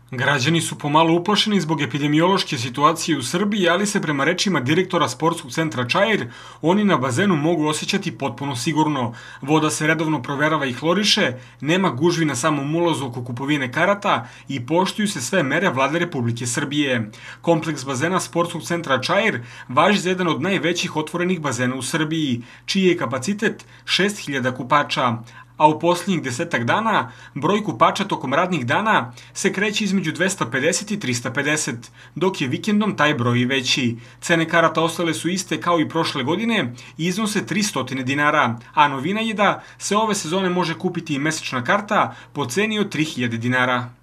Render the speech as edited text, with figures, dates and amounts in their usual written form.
Građani su pomalo uplašeni zbog epidemiološke situacije u Srbiji, ali se prema rečima direktora sportskog centra Čair, oni na bazenu mogu osjećati potpuno sigurno. Voda se redovno proverava i hloriše, nema gužvi na samom ulazu oko kupovine karata i poštuju se sve mere Vlade Republike Srbije. Kompleks bazena sportskog centra Čair važi za jedan od najvećih otvorenih bazena u Srbiji, čiji je kapacitet 6000 kupača, a u posljednjih 10 dana broj kupača tokom radnih dana se kreće između 250 i 350, dok je vikendom taj broj i veći. Cene karata ostale su iste kao i prošle godine i iznose 300 dinara, a novina je da se ove sezone može kupiti i mesečna karta po ceni od 3000 dinara.